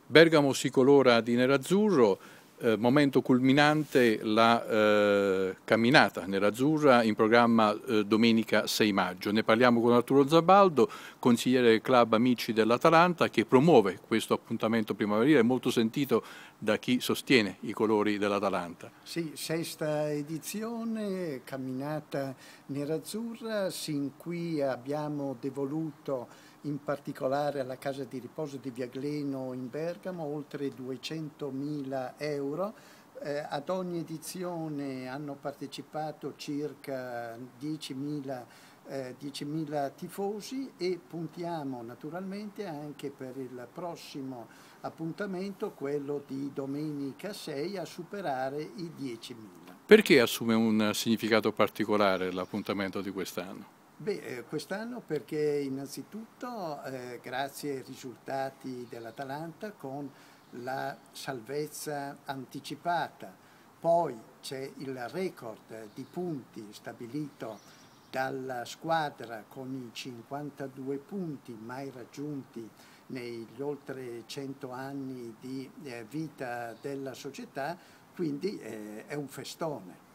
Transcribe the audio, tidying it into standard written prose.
Bergamo si colora di nerazzurro, momento culminante la camminata nerazzurra in programma domenica 6 maggio. Ne parliamo con Arturo Zabaldo, consigliere del club Amici dell'Atalanta, che promuove questo appuntamento primaverile molto sentito da chi sostiene i colori dell'Atalanta. Sì, sesta edizione, camminata nerazzurra, sin qui abbiamo devoluto in particolare alla casa di riposo di Viagleno in Bergamo oltre 200.000 euro. Ad ogni edizione hanno partecipato circa 10.000 tifosi e puntiamo naturalmente anche per il prossimo appuntamento, quello di domenica 6, a superare i 10.000. Perché assume un significato particolare l'appuntamento di quest'anno? Quest'anno perché innanzitutto grazie ai risultati dell'Atalanta con la salvezza anticipata, poi c'è il record di punti stabilito dalla squadra con i 52 punti mai raggiunti negli oltre 100 anni di vita della società, quindi è un festone.